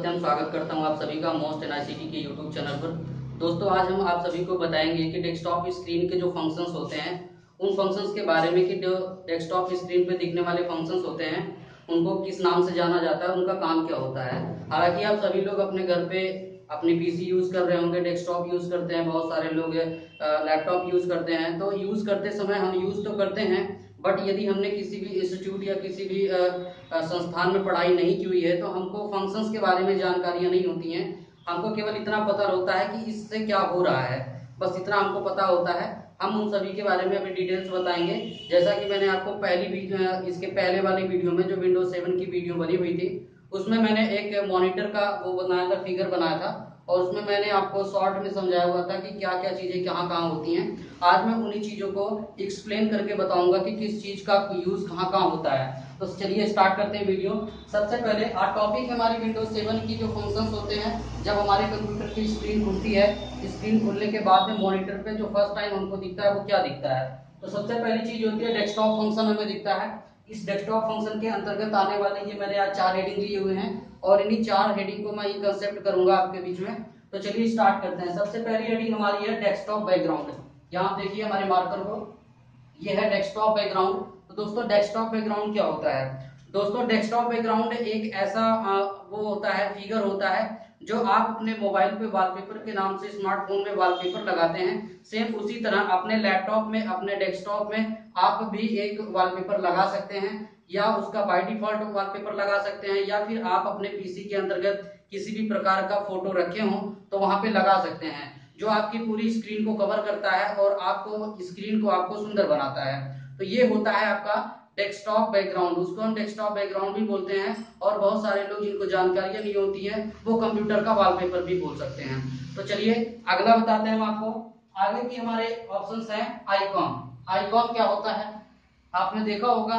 सत्यम स्वागत करता हूं आप सभी का मोस्ट एन आईसीटी के यूट्यूब चैनल पर। दोस्तों आज हम आप सभी को बताएंगे कि डेस्कटॉप स्क्रीन के जो फंक्शंस होते हैं उन फंक्शंस के बारे में कि जो डेस्कटॉप स्क्रीन पे दिखने वाले फंक्शंस होते हैं उनको किस नाम से जाना जाता है, उनका काम क्या होता है। हालांकि आप सभी लोग अपने घर पे अपनी पीसी यूज कर रहे होंगे, डेस्कटॉप यूज करते हैं, बहुत सारे लोग लैपटॉप यूज करते हैं। तो यूज करते समय हम यूज तो करते हैं, बट यदि हमने किसी भी इंस्टीट्यूट या किसी भी संस्थान में पढ़ाई नहीं की हुई है तो हमको फंक्शंस के बारे में जानकारियां नहीं होती हैं। हमको केवल इतना पता होता है कि इससे क्या हो रहा है, बस इतना हमको पता होता है। हम उन सभी के बारे में अभी डिटेल्स बताएंगे। जैसा कि मैंने आपको इसके पहले वाली वीडियो में जो विंडोज 7 की वीडियो बनी हुई थी उसमें मैंने एक मॉनिटर का वो बनाया था, फिगर बनाया था, और उसमें मैंने आपको शॉर्ट में समझाया हुआ था कि क्या क्या चीजें कहाँ कहाँ होती हैं। आज मैं उन्हीं चीजों को एक्सप्लेन करके बताऊंगा कि किस चीज का यूज कहाँ कहाँ होता है। तो चलिए स्टार्ट करते हैं वीडियो। सबसे पहले आज टॉपिक है हमारी विंडोज 7 की जो फंक्शंस होते हैं जब हमारे कंप्यूटर की स्क्रीन खुलती है। स्क्रीन खुलने के बाद में मॉनिटर पे जो फर्स्ट टाइम हमको दिखता है वो क्या दिखता है। तो सबसे पहली चीज होती है डेस्कटॉप फंक्शन हमें दिखता है। इस डेस्कटॉप फंक्शन के अंतर्गत आने वाले ये मैंने आज 4 हेडिंग लिए हुए हैं और इन्हीं 4 हेडिंग को मैं ये कंसेप्ट करूंगा आपके बीच में। तो चलिए स्टार्ट करते हैं। सबसे पहली हेडिंग हमारी है डेस्कटॉप बैकग्राउंड। यहाँ देखिए हमारे मार्कर को, ये है डेस्कटॉप बैकग्राउंड। तो दोस्तों डेस्कटॉप बैकग्राउंड क्या होता है। दोस्तों डेस्कटॉप बैकग्राउंड एक ऐसा वो होता है, फिगर होता है जो आप अपने मोबाइल पे वॉलपेपर के नाम से स्मार्टफोन में वॉलपेपर लगाते हैं। सेम उसी तरह अपने लैपटॉप में, अपने डेस्कटॉप में आप भी एक वॉलपेपर लगा सकते हैं, या उसका बाय डिफॉल्ट वॉलपेपर लगा सकते हैं, या फिर आप अपने पीसी के अंतर्गत किसी भी प्रकार का फोटो रखे हो तो वहां पे लगा सकते हैं, जो आपकी पूरी स्क्रीन को कवर करता है और आपको स्क्रीन को आपको सुंदर बनाता है। तो ये होता है आपका डेस्कटॉप बैकग्राउंड, उसको हम डेस्कटॉप बैकग्राउंड भी बोलते हैं। और बहुत सारे लोग जिनको जानकारियां नहीं होती है वो कंप्यूटर का वॉलपेपर भी बोल सकते हैं। तो चलिए अगला बताते हैं हम आपको। आगे की हमारे ऑप्शंस हैं आइकॉन। आइकॉन क्या होता है आपने देखा होगा,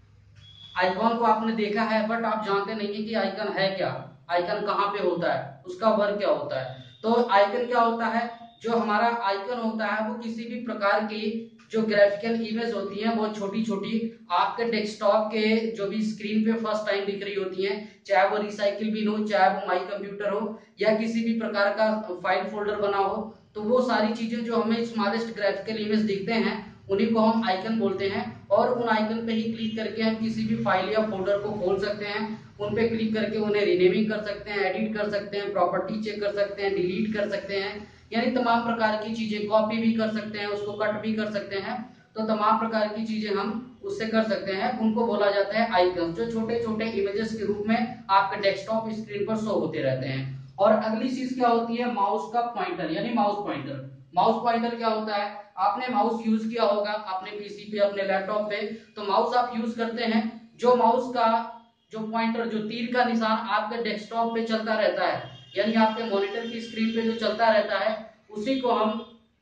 आइकॉन को आपने देखा है बट आप जानते नहीं है कि आइकन है क्या, आइकन कहाँ पे होता है, उसका वर्क क्या होता है। तो आइकन क्या होता है, जो हमारा आइकन होता है वो किसी भी प्रकार की जो ग्राफिकल इमेज होती है वो छोटी छोटी आपके डेस्कटॉप के जो भी स्क्रीन पे फर्स्ट टाइम दिख रही होती है, चाहे वो रिसाइकिल बिन हो, चाहे वो माई कंप्यूटर हो, या किसी भी प्रकार का फाइल फोल्डर बना हो, तो वो सारी चीजें जो हमें स्मॉलेस्ट ग्राफिकल इमेज दिखते हैं उन्हीं को हम आइकन बोलते हैं। और उन आइकन पे ही क्लिक करके हम किसी भी फाइल या फोल्डर को खोल सकते हैं, उन पे क्लिक करके उन्हें रीनेमिंग कर सकते हैं, एडिट कर सकते हैं, प्रॉपर्टी चेक कर सकते हैं, डिलीट कर सकते हैं, यानी तमाम प्रकार की चीजें, कॉपी भी कर सकते हैं, उसको कट भी कर सकते हैं। तो तमाम प्रकार की चीजें हम उससे कर सकते हैं, उनको बोला जाता है आइकन, जो छोटे छोटे इमेजेस के रूप में आपके डेस्कटॉप स्क्रीन पर शो होते रहते हैं। और अगली चीज क्या होती है, माउस का पॉइंटर यानी माउस पॉइंटर। माउस पॉइंटर क्या होता है, आपने माउस यूज किया होगा अपने पीसी पे, अपने लैपटॉप पे, तो माउस आप यूज करते हैं, जो माउस का जो पॉइंटर, जो तीर का निशान आपके डेस्कटॉप पे चलता रहता है, यानी आपके मॉनिटर की स्क्रीन पे जो चलता रहता है उसी को हम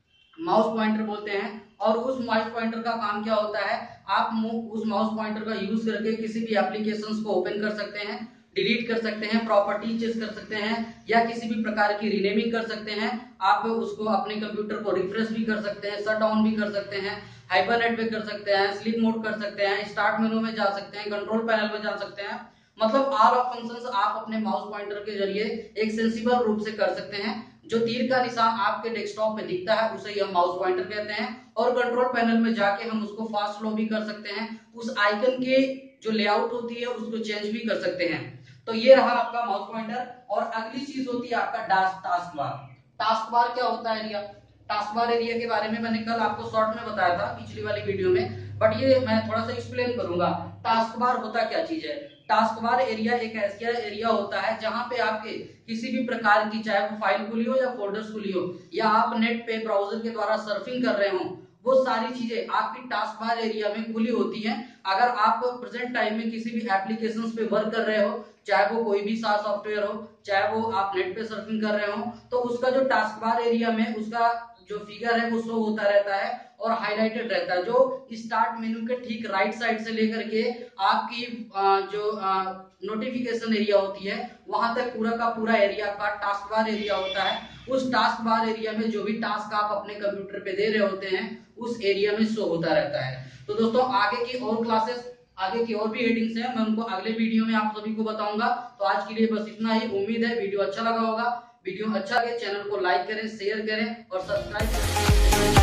माउस पॉइंटर बोलते हैं। और उस माउस पॉइंटर का काम क्या होता है, आप उस माउस पॉइंटर का यूज करके किसी भी एप्लीकेशंस को ओपन कर सकते हैं, डिलीट कर सकते हैं, प्रॉपर्टी चेंज कर सकते हैं, या किसी भी प्रकार की रीनेमिंग कर सकते हैं। आप उसको अपने कंप्यूटर को रिफ्रेश भी कर सकते हैं, शट डाउन भी कर सकते हैं, हाइबरनेट भी कर सकते हैं, स्लीप मोड कर सकते हैं, स्टार्ट मेनू में जा सकते हैं, कंट्रोल पैनल में जा सकते हैं। मतलब ऑल ऑफ फंक्शंस आप अपने माउस पॉइंटर के जरिए एक सेंसिबल रूप से कर सकते हैं। जो तीर का निशान आपके डेस्कटॉप पे दिखता है उसे हम माउस पॉइंटर कहते हैं। और कंट्रोल पैनल में जाके हम उसको फास्ट स्लो भी कर सकते हैं, उस आइकन के जो लेआउट होती है उसको चेंज भी कर सकते हैं। तो ये रहा आपका माउस पॉइंटर। और अगली चीज होती है आपका टास्क बार। टास्क बार क्या होता है एरिया, टास्क बार एरिया के बारे में मैंने कल आपको शॉर्ट में बताया था पिछली वाली वीडियो में, बट ये मैं थोड़ा सा एक्सप्लेन करूंगा। टास्क बार होता क्या चीज है। टास्क बार एरिया एक ऐसा एरिया होता है जहां पे आपके किसी भी प्रकार की, चाहे वो फाइल खुली हो या फोल्डर्स खुली हो, या आप नेट पे ब्राउजर के द्वारा सर्फिंग कर रहे हो, वो सारी चीजें आपकी टास्क बार एरिया में खुली होती हैं। अगर आप प्रेजेंट टाइम में किसी भी एप्लीकेशंस पे वर्क कर रहे हो, चाहे वो कोई भी सा सॉफ्टवेयर हो, चाहे वो आप नेट पे सर्फिंग कर रहे हो, तो उसका जो टास्क बार एरिया में उसका जो फिगर है वो शो होता रहता है और हाईलाइटेड रहता है, जो स्टार्ट मेनू के ठीक राइट साइड से लेकर के आपकी जो नोटिफिकेशन एरिया होती है वहां तक पूरा का पूरा एरिया का टास्क बार एरिया होता है। उस टास्क बार एरिया में जो भी टास्क आप अपने कंप्यूटर पे दे रहे होते हैं उस एरिया में शो होता रहता है। तो दोस्तों आगे की और क्लासेस आगे की और भी हेडिंग्स हैं, मैं उनको अगले वीडियो में आप सभी को बताऊंगा। तो आज के लिए बस इतना ही। उम्मीद है वीडियो अच्छा लगा होगा। वीडियो अच्छा लगे चैनल को लाइक करें, शेयर करें और सब्सक्राइब करें।